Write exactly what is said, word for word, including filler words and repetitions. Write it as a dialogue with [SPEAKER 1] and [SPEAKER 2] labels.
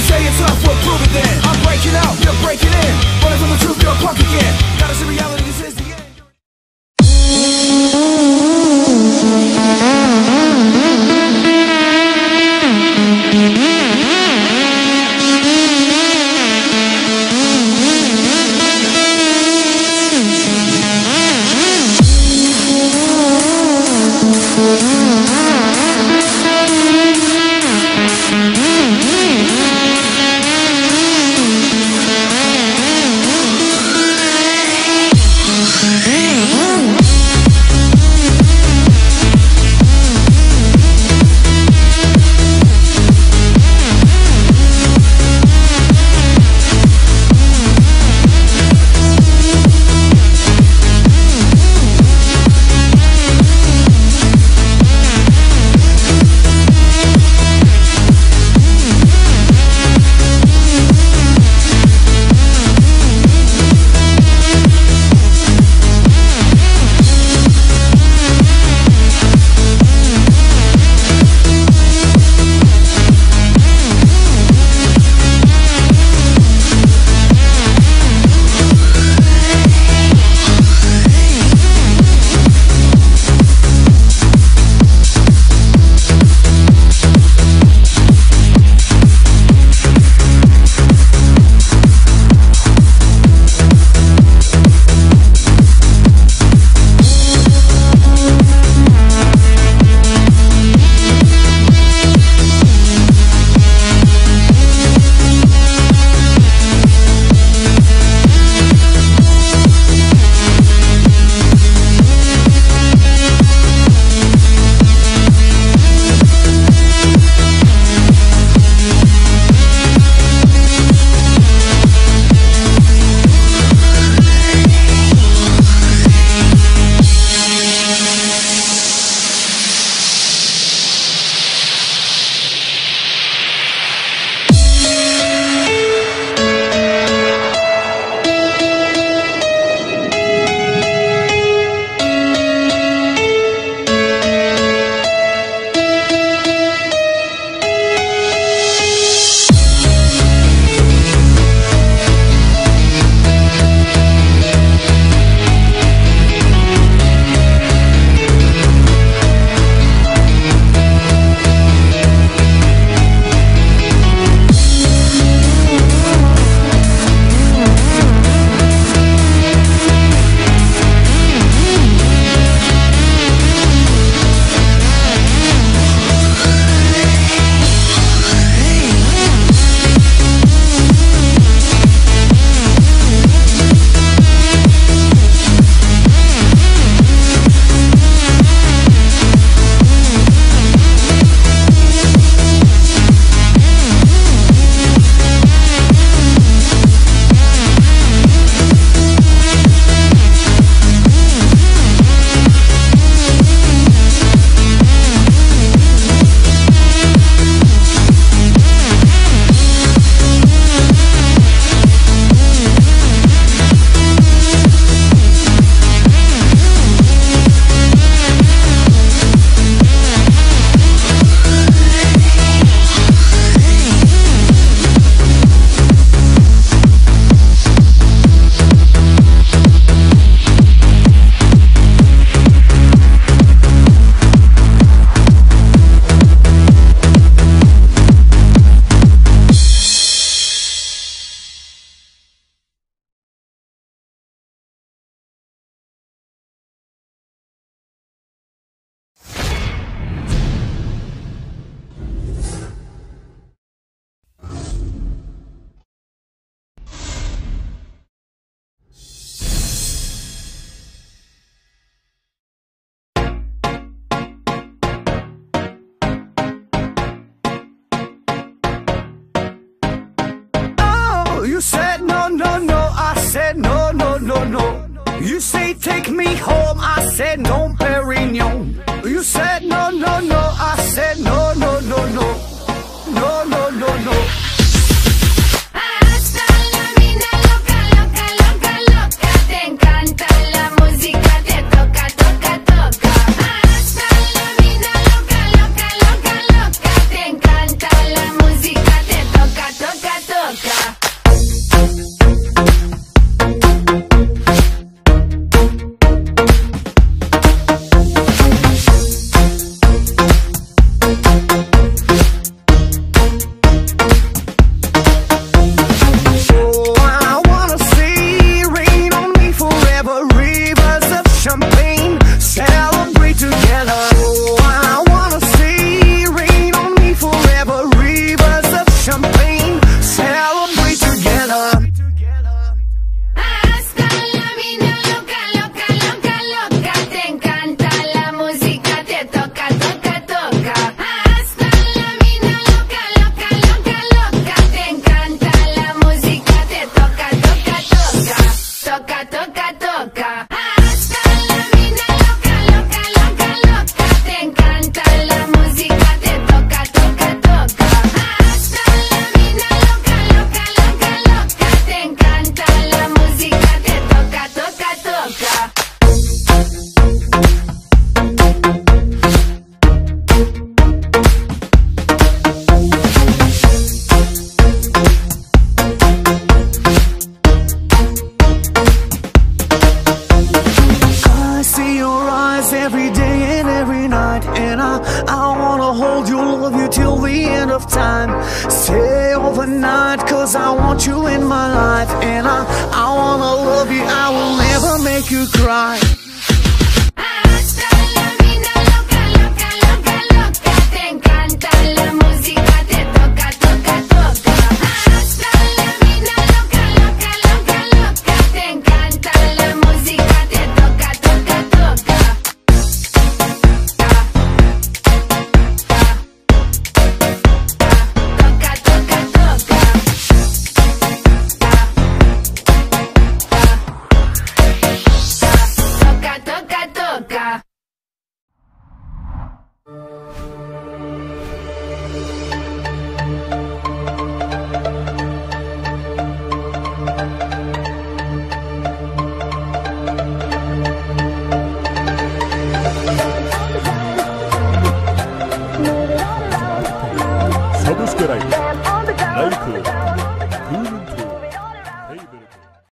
[SPEAKER 1] say it's tough, we'll prove it then. I'm breaking out, you're breaking in. Running from the truth, you're a punk again. Gotta see reality, this is the end. You said no, no, no, I said no, no, no, no. You say take me home, I said no, Perignon. You said no, no, no, I said no, no, no, no. No, no, no, no.
[SPEAKER 2] Hasta la mina loca, loca, loca, loca. Te encanta la música, te toca, toca, toca. Hasta la mina loca, loca, loca, loca. Te encanta la música, te toca, toca.
[SPEAKER 1] And I, I wanna hold you, love you till the end of time. Stay overnight, cause I want you in my life. And I, I wanna love you, I will never make you cry.